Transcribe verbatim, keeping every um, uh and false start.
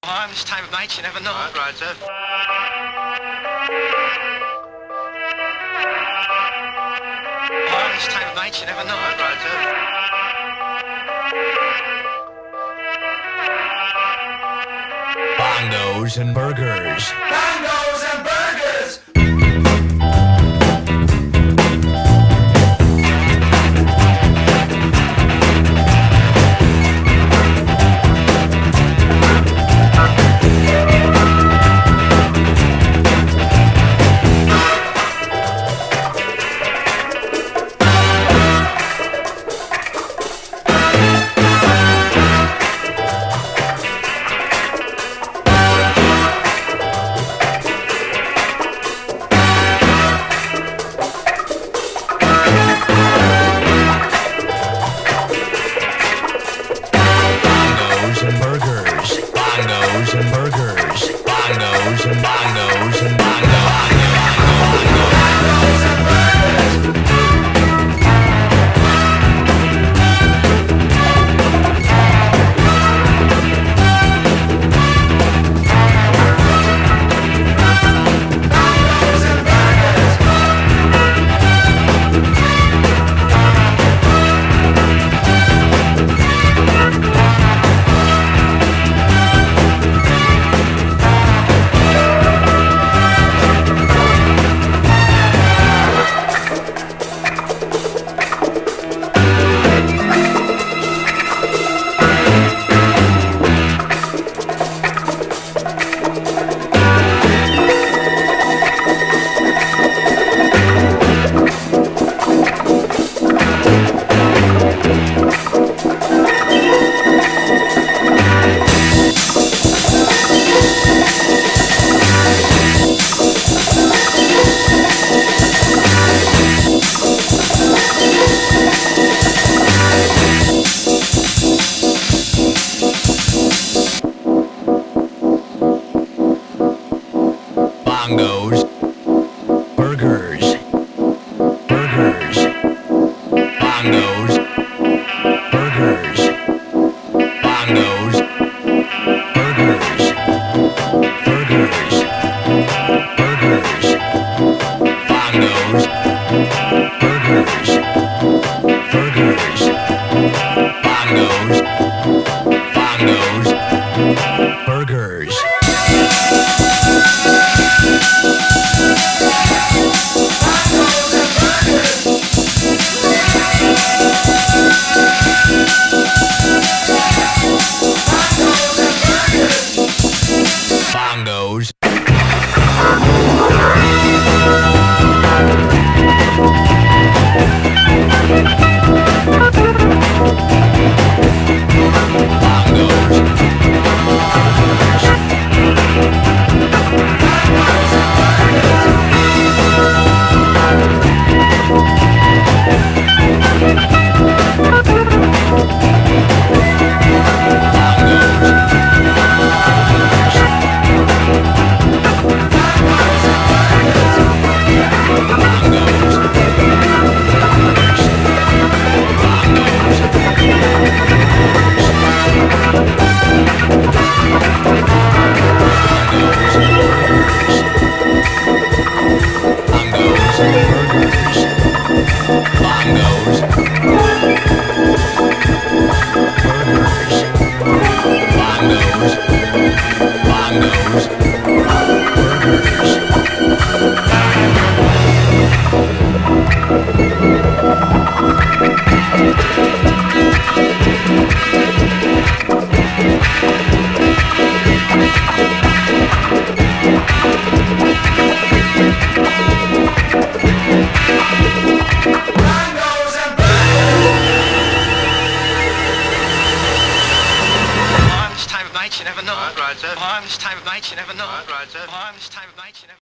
Oh, this time of night, you never know. Right, right, sir. Oh, this time of night, you never know. Right, right, sir. Bongos and burgers. Bongos and burgers! Bongos and burgers, bongos and bongos and bongos. Bongos, burgers, burgers, bongos, burgers, bongos, burgers, burgers, burgers, bongos, burgers, burgers, bongos, bongos, burgers. Bongos. You never know. Right, right, sir. Oh, this time of night, you never know. Right, right, sir. Oh, this time of night, you never